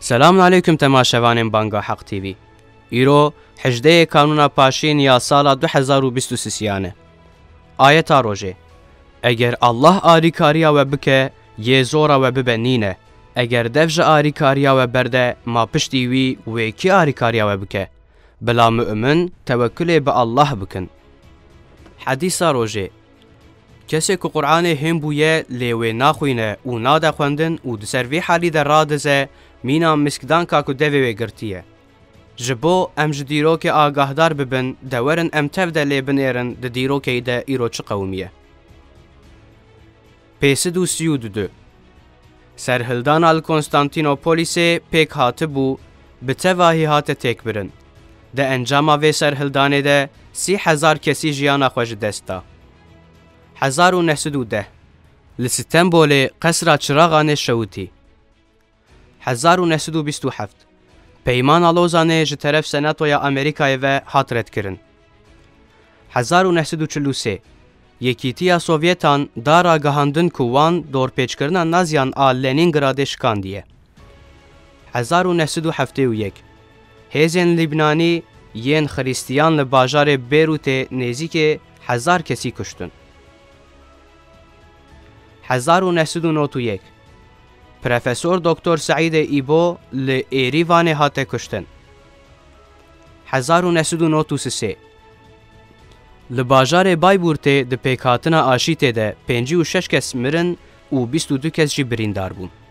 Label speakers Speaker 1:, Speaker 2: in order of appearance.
Speaker 1: سلام علیکم تماشاوانین بانگا حق تیوی. ایرو 18 کانونا پاشین یا سال 2023 آیت روژه. اگر الله آریکاریا و بکه یه زورا و ببنینه. اگر دفج آریکاریا و برده ما پشتیوی و کی آریکاریا و بکه. بلا مؤمن توکل به الله بکن. حدیث روژه. کسی که قرآن هم بویه لیوه ناخوینه و ناده خوندن و دسروی حالی در رادزه مینا مسکدان کاکو دوی گرتیه. جبو ام جدیرو که آگاهدار ببن دورن ام تفده لیبن ایرن ده دیرو که ایده ایرو چه قومیه. پیسدو سیوددو سرهلدان الکنستانتینوپولیسه پیک هاته بو به تواهی هاته تک برن. ده انجام وی سرهلدانه ده 30,000 کسی جیانا خوش دستا. 1910 لستنبول قصر چراغان شوتی. 1927 پیمان آلوزانه جطرف سناتوی آمریکای و حاطرت کرن. 1943 یکیتیا سوویتان دارا گهاندن کوان دور پیچ کرنا نازیان آل لنینگراد شکاندیه. 1971 هیزن لبنانی ین خریستیان لباجار بیروت نزدیک 1000 کسی کشتن. 1991 پروفسور دکتر سعید ایبو ل ایریوان هاته کشتن. 1993 لباجار بایبورته ده پیکاتنا آشیته ده 56 کس مرن و 22 کس جی بریندار بون.